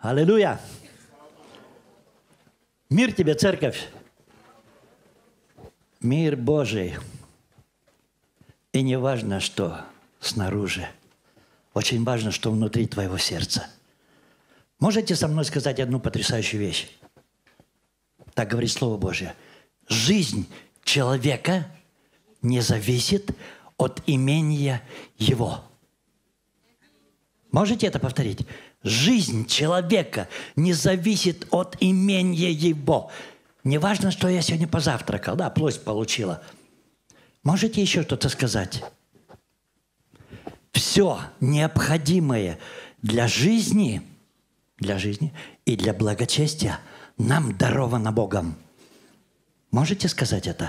Аллилуйя! Мир тебе, церковь! Мир Божий. И не важно, что снаружи. Очень важно, что внутри твоего сердца. Можете со мной сказать одну потрясающую вещь? Так говорит Слово Божье. Жизнь человека не зависит от имения его. Можете это повторить? Жизнь человека не зависит от имения его. Не важно, что я сегодня позавтракал, да, плоть получила. Можете еще что-то сказать? Все необходимое для жизни и для благочестия нам даровано Богом. Можете сказать это?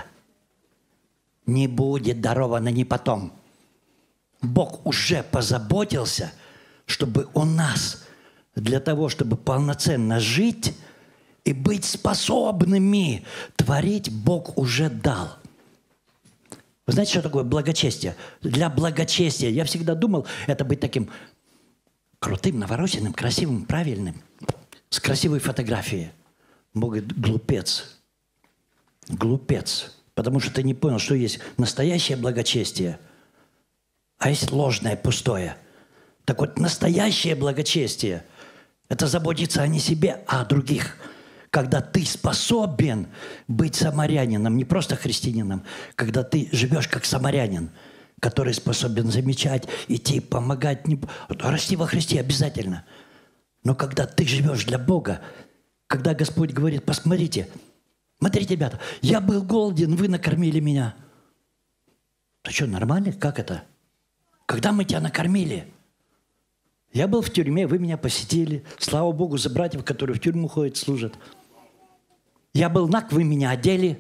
Не будет даровано не потом. Бог уже позаботился, чтобы у нас, для того, чтобы полноценно жить и быть способными творить, Бог уже дал. Вы знаете, что такое благочестие? Для благочестия я всегда думал, это быть таким крутым, навороченным, красивым, правильным, с красивой фотографией. Бог говорит, глупец. Глупец. Потому что ты не понял, что есть настоящее благочестие, а есть ложное, пустое. Так вот, настоящее благочестие – это заботиться не о себе, а о других. Когда ты способен быть самарянином, не просто христианином, когда ты живешь как самарянин, который способен замечать, идти, помогать, расти во Христе обязательно. Но когда ты живешь для Бога, когда Господь говорит, посмотрите, смотрите, ребята, я был голоден, вы накормили меня. Ты что, нормально? Как это? Когда мы тебя накормили? Я был в тюрьме, вы меня посетили. Слава Богу за братьев, которые в тюрьму ходят, служат. Я был наг, вы меня одели.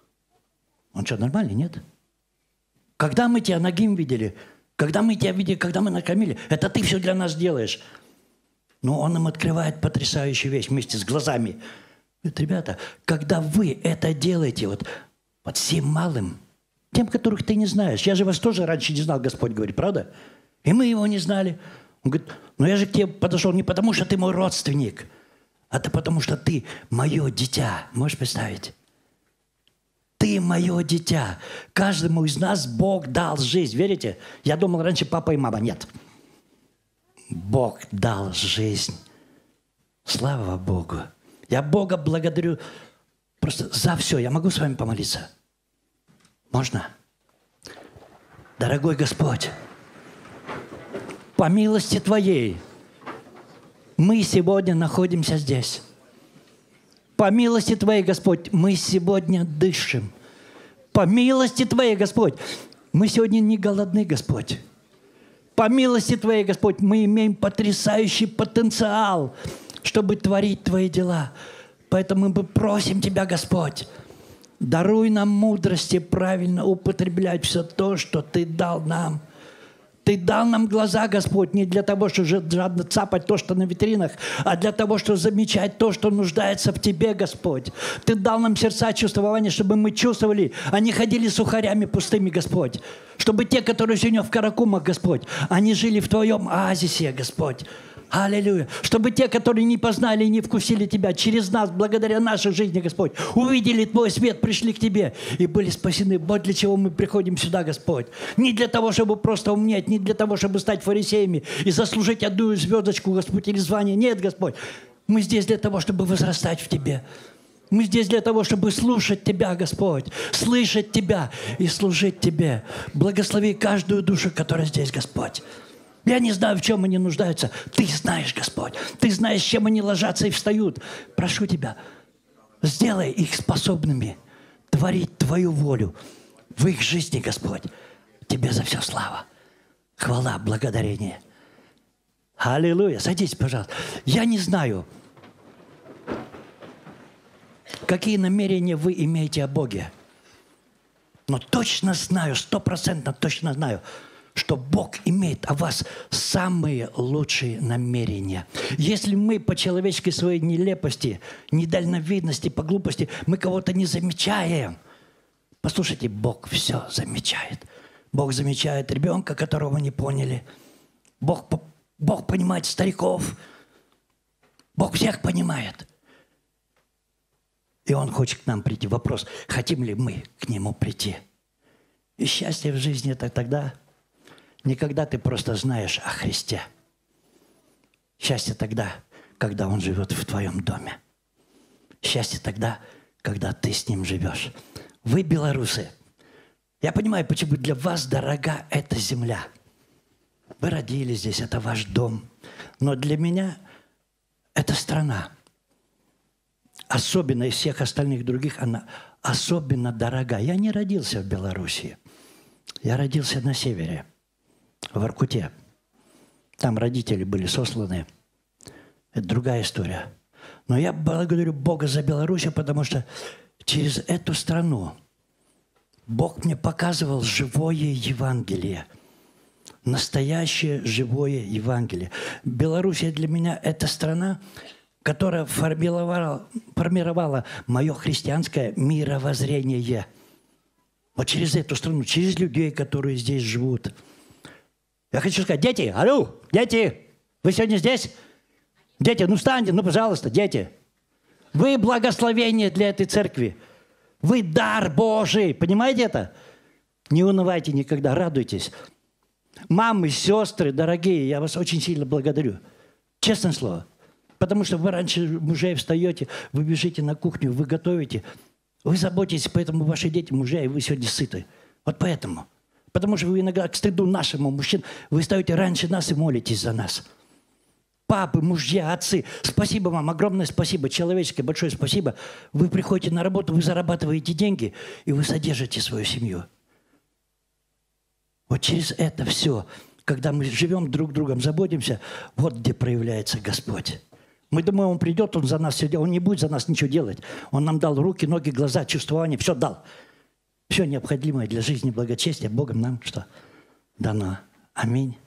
Он что, нормально, нет? Когда мы тебя нагим видели? Когда мы тебя видели, когда мы накормили? Это ты все для нас делаешь. Но он им открывает потрясающую вещь вместе с глазами. Говорит, ребята, когда вы это делаете вот всем малым, тем, которых ты не знаешь. Я же вас тоже раньше не знал, Господь говорит, правда? И мы его не знали. Он говорит, но я же к тебе подошел не потому, что ты мой родственник, а это потому, что ты мое дитя. Можешь представить? Ты мое дитя. Каждому из нас Бог дал жизнь. Верите? Я думал раньше папа и мама. Нет. Бог дал жизнь. Слава Богу. Я Бога благодарю просто за все. Я могу с вами помолиться? Можно? Дорогой Господь, по милости Твоей мы сегодня находимся здесь. По милости Твоей, Господь, мы сегодня дышим. По милости Твоей, Господь, мы сегодня не голодны, Господь. По милости Твоей, Господь, мы имеем потрясающий потенциал, чтобы творить Твои дела. Поэтому мы просим Тебя, Господь, даруй нам мудрости правильно употреблять все то, что Ты дал нам. Ты дал нам глаза, Господь, не для того, чтобы жадно цапать то, что на витринах, а для того, чтобы замечать то, что нуждается в Тебе, Господь. Ты дал нам сердца чувствования, чтобы мы чувствовали, а не ходили сухарями пустыми, Господь. Чтобы те, которые сегодня в каракумах, Господь, они жили в Твоем оазисе, Господь. Аллилуйя. Чтобы те, которые не познали и не вкусили Тебя, через нас, благодаря нашей жизни, Господь, увидели Твой свет, пришли к Тебе и были спасены. Вот для чего мы приходим сюда, Господь. Не для того, чтобы просто умнеть, не для того, чтобы стать фарисеями и заслужить одну звездочку, Господь, или звание. Нет, Господь. Мы здесь для того, чтобы возрастать в Тебе. Мы здесь для того, чтобы слушать Тебя, Господь, слышать Тебя и служить Тебе. Благослови каждую душу, которая здесь, Господь. Я не знаю, в чем они нуждаются. Ты знаешь, Господь. Ты знаешь, с чем они ложатся и встают. Прошу Тебя, сделай их способными творить Твою волю в их жизни, Господь. Тебе за все слава, хвала, благодарение. Аллилуйя. Садитесь, пожалуйста. Я не знаю, какие намерения вы имеете о Боге. Но точно знаю, 100% точно знаю, что Бог имеет о вас самые лучшие намерения. Если мы по человеческой своей нелепости, недальновидности, по глупости, мы кого-то не замечаем, послушайте, Бог все замечает. Бог замечает ребенка, которого мы не поняли. Бог понимает стариков. Бог всех понимает. И Он хочет к нам прийти. Вопрос, хотим ли мы к Нему прийти? И счастье в жизни – это тогда, не когда ты просто знаешь о Христе. Счастье тогда, когда Он живет в твоем доме. Счастье тогда, когда ты с Ним живешь. Вы, белорусы, я понимаю, почему для вас дорога эта земля. Вы родились здесь, это ваш дом. Но для меня эта страна, особенно из всех остальных других, она особенно дорога. Я не родился в Белоруссии. Я родился на севере, в Воркуте. Там родители были сосланы. Это другая история. Но я благодарю Бога за Белоруссию, потому что через эту страну Бог мне показывал живое Евангелие. Настоящее живое Евангелие. Белоруссия для меня – это страна, которая формировала мое христианское мировоззрение. Вот через эту страну, через людей, которые здесь живут. Я хочу сказать, дети, алло, дети, вы сегодня здесь? Дети, ну встаньте, ну пожалуйста, дети. Вы благословение для этой церкви. Вы дар Божий, понимаете это? Не унывайте никогда, радуйтесь. Мамы, сестры, дорогие, я вас очень сильно благодарю. Честное слово. Потому что вы раньше мужей встаете, вы бежите на кухню, вы готовите. Вы заботитесь, поэтому ваши дети мужья, и вы сегодня сыты. Вот поэтому. Потому что вы иногда к стыду нашему мужчин, вы встаете раньше нас и молитесь за нас. Папы, мужья, отцы, спасибо вам, огромное спасибо, человеческое большое спасибо. Вы приходите на работу, вы зарабатываете деньги, и вы содержите свою семью. Вот через это все, когда мы живем друг другом, заботимся, вот где проявляется Господь. Мы думаем, Он придет, Он за нас все делает. Он не будет за нас ничего делать. Он нам дал руки, ноги, глаза, чувствование, все дал. Все необходимое для жизни, благочестия Богом нам что? Дано. Аминь.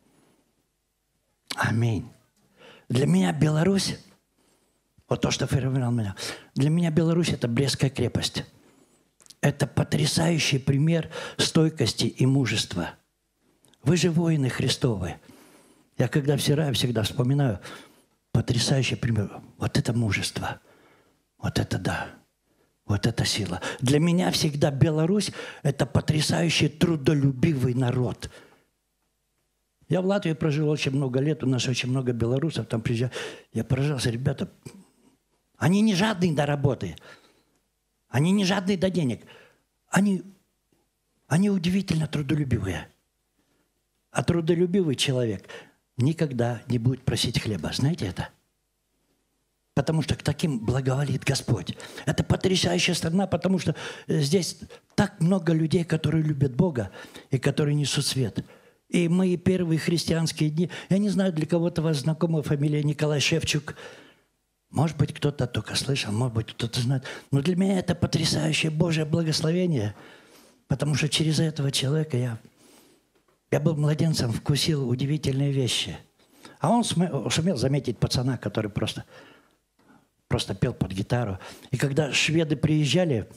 Аминь. Для меня Беларусь, вот то, что формировало меня, для меня Беларусь – это Брестская крепость. Это потрясающий пример стойкости и мужества. Вы же воины Христовы. Я когда всегда вспоминаю потрясающий пример. Вот это мужество. Вот это да. Вот это сила. Для меня всегда Беларусь – это потрясающий трудолюбивый народ. Я в Латвии прожил очень много лет, у нас очень много белорусов там приезжали. Я поражался, ребята, они не жадные до работы, они не жадные до денег, они удивительно трудолюбивые. А трудолюбивый человек никогда не будет просить хлеба. Знаете это? Потому что к таким благоволит Господь. Это потрясающая страна, потому что здесь так много людей, которые любят Бога и которые несут свет. И мои первые христианские дни, я не знаю, для кого-то вас знакома фамилия Николай Шевчук. Может быть, кто-то только слышал, может быть, кто-то знает. Но для меня это потрясающее Божье благословение, потому что через этого человека я был младенцем, вкусил удивительные вещи. А он сумел заметить пацана, который просто пел под гитару. И когда шведы приезжали,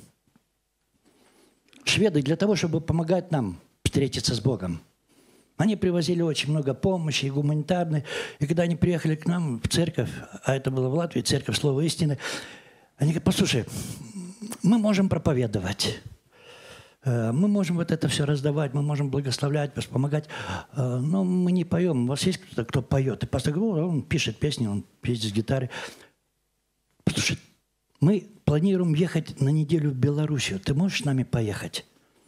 шведы для того, чтобы помогать нам встретиться с Богом, они привозили очень много помощи, гуманитарной. И когда они приехали к нам в церковь, а это было в Латвии, церковь Слова Истины, они говорят, послушай, мы можем проповедовать, мы можем вот это все раздавать, мы можем благословлять, помогать, но мы не поем. У вас есть кто-то, кто поет? И пастор говорит, он пишет песни, он пишет с гитары. Послушай, мы планируем ехать на неделю в Белоруссию. Ты можешь с нами поехать?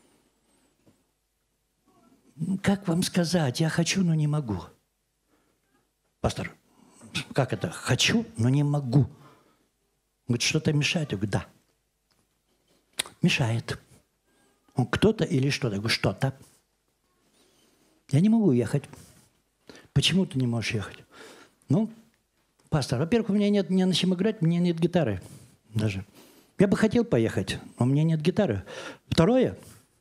Как вам сказать? Я хочу, но не могу. Пастор, как это? Хочу, но не могу. Говорит, что-то мешает? Я говорю, да. Мешает. Он кто-то или что-то? Я говорю, что-то. Я не могу ехать. Почему ты не можешь ехать? Ну, пастор, во-первых, у меня нет не на чем играть, у меня нет гитары даже. Я бы хотел поехать, но у меня нет гитары. Второе,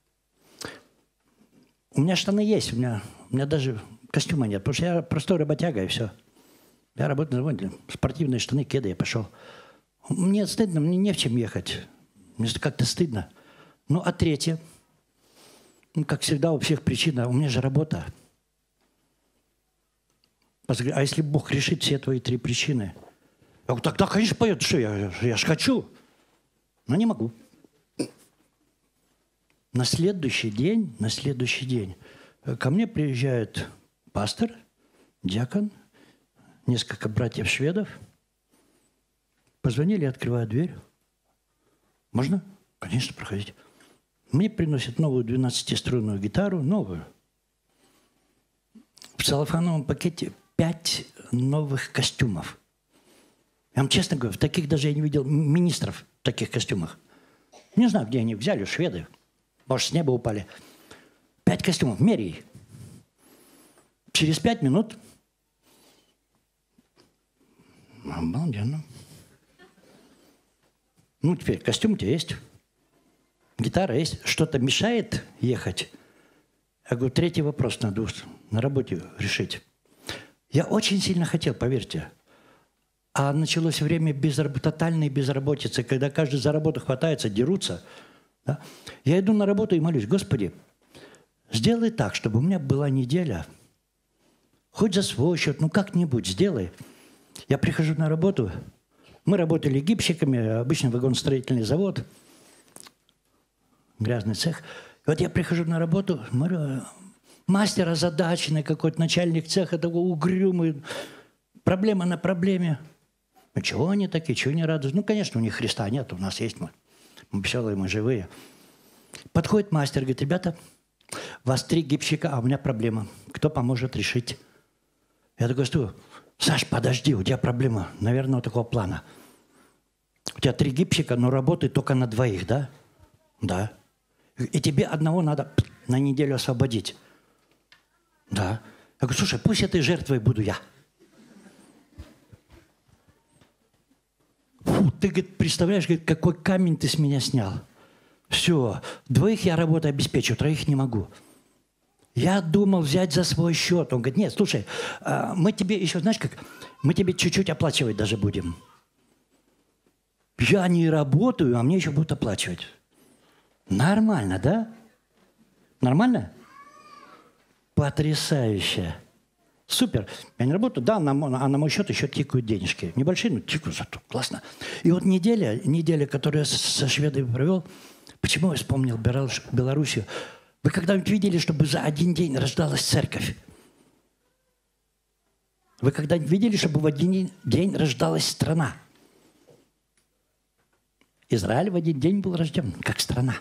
у меня штаны есть, у меня даже костюма нет, потому что я простой работяга и все. Я работаю на заводе, спортивные штаны, кеды, я пошел. Мне стыдно, мне не в чем ехать. Мне как-то стыдно. Ну, а третье, как всегда у всех причина, у меня же работа. А если Бог решит все твои три причины, Я говорю, тогда, конечно, поет. Что, я ж хочу. Но не могу. На следующий день ко мне приезжает пастор, диакон, несколько братьев-шведов. Позвонили, открываю дверь. Можно? Конечно, проходите. Мне приносят новую 12-струнную гитару, новую. В целлофановом пакете 5 новых костюмов. Я вам честно говорю, в таких даже я не видел министров в таких костюмах. Не знаю, где они взяли, шведы. Может, с неба упали. 5 костюмов, меряй. Через 5 минут... Обалденно. Ну, теперь костюм у тебя есть. Гитара есть. Что-то мешает ехать? Я говорю, 3-й вопрос надо на работе решить. Я очень сильно хотел, поверьте. А началось время тотальной безработицы, когда каждый за работу хватается, дерутся. Да? Я иду на работу и молюсь, Господи, сделай так, чтобы у меня была неделя. Хоть за свой счет, ну как-нибудь сделай. Я прихожу на работу. Мы работали гибщиками, обычный вагоностроительный завод, грязный цех. И вот я прихожу на работу, смотрю, мастер озадаченный какой-то, начальник цеха, такой угрюмый, проблема на проблеме. Ну, чего они такие, чего не радуются? Ну, конечно, у них Христа нет, у нас есть мы. Мы веселые, мы живые. Подходит мастер, говорит, ребята, у вас 3 гибщика, а у меня проблема. Кто поможет решить? Я такой стою, Саш, подожди, у тебя проблема, наверное, вот такого плана. У тебя 3 гибщика, но работают только на 2, да? Да. И тебе одного надо на неделю освободить. Да. Я говорю, слушай, пусть этой жертвой буду я. Фу, ты, говорит, представляешь, говорит, какой камень ты с меня снял. Все, 2 я работу обеспечу, 3 не могу. Я думал взять за свой счет. Он говорит, нет, слушай, мы тебе еще, знаешь как, мы тебе чуть-чуть оплачивать даже будем. Я не работаю, а мне еще будут оплачивать. Нормально, да? Нормально? Потрясающе. Супер. Я не работаю, да, а на мой счет еще тикают денежки. Небольшие, но тикают зато. Классно. И вот неделя, которую я со шведами провел, почему я вспомнил Белоруссию? Вы когда-нибудь видели, чтобы за один день рождалась церковь? Вы когда-нибудь видели, чтобы в один день рождалась страна? Израиль в один день был рожден, как страна.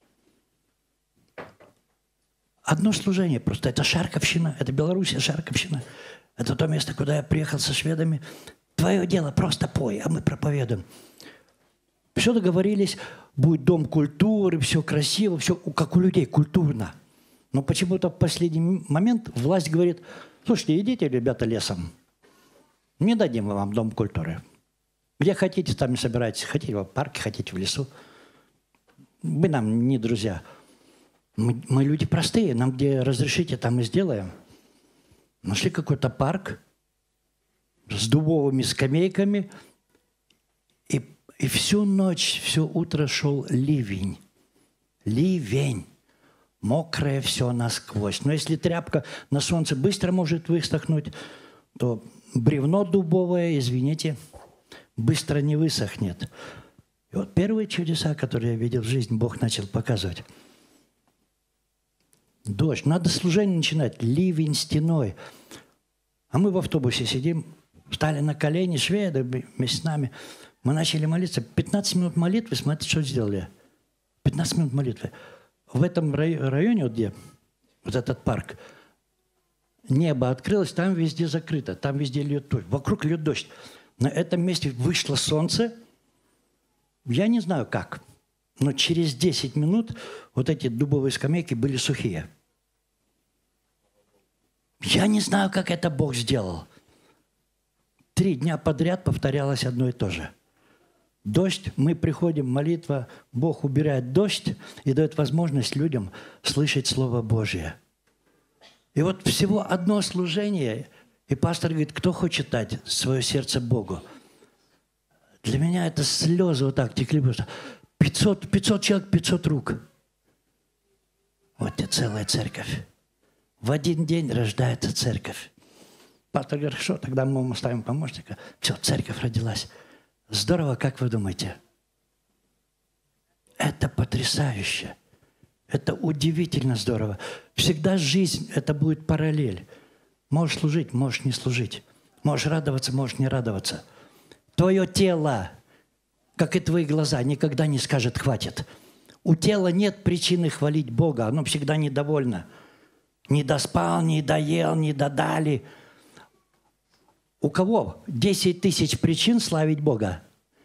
Одно служение просто. Это Шарковщина, это Белоруссия, Шарковщина. Это то место, куда я приехал со шведами. Твое дело, просто пой, а мы проповедуем. Все договорились, будет дом культуры, все красиво, все как у людей, культурно. Но почему-то в последний момент власть говорит, слушайте, идите, ребята, лесом. Не дадим мы вам дом культуры. Где хотите, там и собирайтесь. Хотите в парке, хотите в лесу. Вы нам не друзья. Мы люди простые, нам где разрешите, там и сделаем. Нашли какой-то парк с дубовыми скамейками, и всю ночь, все утро шел ливень. Ливень. Мокрое все насквозь. Но если тряпка на солнце быстро может высохнуть, то бревно дубовое, извините, быстро не высохнет. И вот первые чудеса, которые я видел в жизни, Бог начал показывать. Дождь. Надо служение начинать. Ливень стеной. А мы в автобусе сидим, встали на колени, шведы вместе с нами. Мы начали молиться. 15 минут молитвы, смотрите, что сделали. 15 минут молитвы. В этом районе, вот где вот этот парк, небо открылось, там везде закрыто, там везде льет дождь. Вокруг льет дождь. На этом месте вышло солнце. Я не знаю как, но через 10 минут вот эти дубовые скамейки были сухие. Я не знаю, как это Бог сделал. 3 дня подряд повторялось одно и то же. Дождь, мы приходим, молитва, Бог убирает дождь и дает возможность людям слышать Слово Божье. И вот всего одно служение, и пастор говорит, кто хочет дать свое сердце Богу? Для меня это слезы вот так текли просто. 500 человек, 500 рук. Вот тебе целая церковь. В один день рождается церковь. Пастор говорит, хорошо, тогда мы вам оставим помощника. Все, церковь родилась. Здорово, как вы думаете? Это потрясающе. Это удивительно здорово. Всегда жизнь, это будет параллель. Можешь служить, можешь не служить. Можешь радоваться, можешь не радоваться. Твое тело, как и твои глаза, никогда не скажет «хватит». У тела нет причины хвалить Бога. Оно всегда недовольно. Не доспал, не доел, не додали. У кого 10 тысяч причин славить Бога?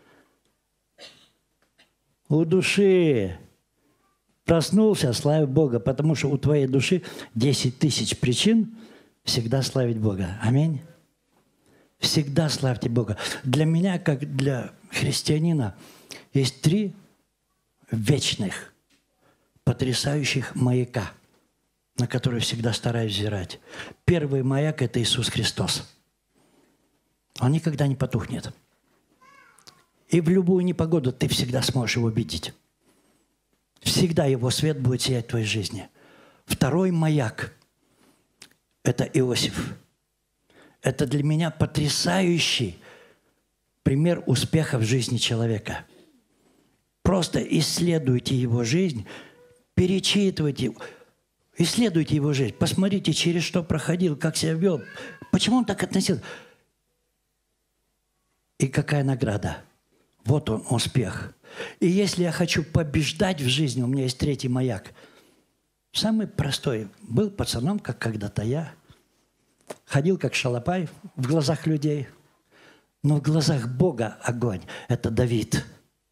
У души. Проснулся, славь Бога, потому что у твоей души 10 тысяч причин всегда славить Бога. Аминь. Всегда славьте Бога. Для меня, как для христианина, есть 3 вечных, потрясающих маяка, на которые всегда стараюсь взирать. Первый маяк – это Иисус Христос. Он никогда не потухнет. И в любую непогоду ты всегда сможешь его видеть. Всегда его свет будет сиять в твоей жизни. Второй маяк – это Иосиф. Это для меня потрясающий пример успеха в жизни человека. Просто исследуйте его жизнь, перечитывайте, исследуйте его жизнь, посмотрите, через что проходил, как себя вел, почему он так относился. И какая награда. Вот он, успех. И если я хочу побеждать в жизни, у меня есть 3-й маяк. Самый простой. Был пацаном, как когда-то я. Ходил, как шалопай в глазах людей. Но в глазах Бога огонь. Это Давид.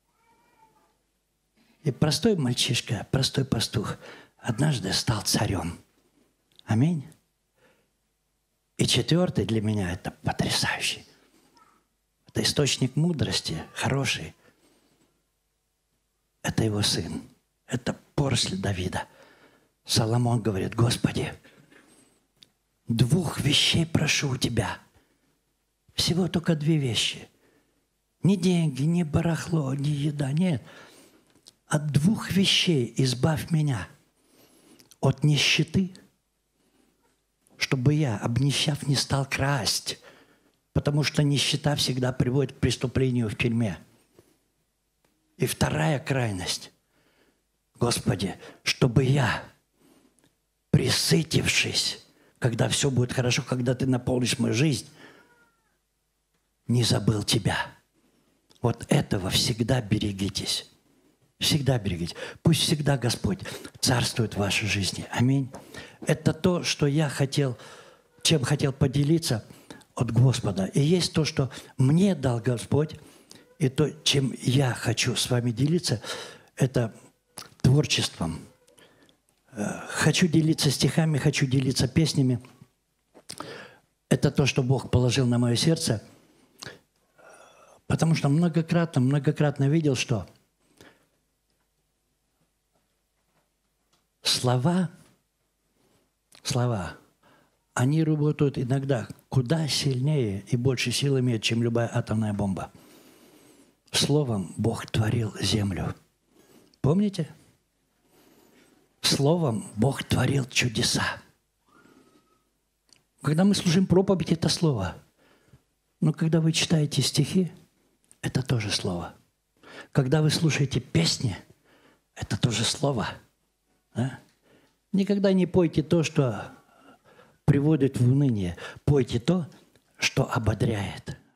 И простой мальчишка, простой пастух однажды стал царем. Аминь. И 4-й для меня – это потрясающий. Это источник мудрости, хороший. Это его сын. Это после Давида. Соломон говорит: Господи, 2 вещей прошу у Тебя. Всего только 2 вещи. Не деньги, не барахло, не еда, нет. От 2 вещей избавь меня. От нищеты, чтобы я, обнищав, не стал красть. Потому что нищета всегда приводит к преступлению в тюрьме. И 2-я крайность. Господи, чтобы я, присытившись, когда все будет хорошо, когда Ты наполнишь мою жизнь, не забыл Тебя. Вот этого всегда берегитесь. Всегда берегите. Пусть всегда Господь царствует в вашей жизни. Аминь. Это то, что я хотел, чем хотел поделиться от Господа. И есть то, что мне дал Господь, и то, чем я хочу с вами делиться, это творчеством. Хочу делиться стихами, хочу делиться песнями. Это то, что Бог положил на мое сердце, потому что многократно видел, что слова, они работают иногда куда сильнее и больше сил имеют, чем любая атомная бомба. Словом Бог творил землю. Помните? Словом Бог творил чудеса. Когда мы служим проповедь, это слово. Но когда вы читаете стихи, это тоже слово. Когда вы слушаете песни, это тоже слово. Да? Никогда не пойте то, что приводит в уныние. Пойте то, что ободряет.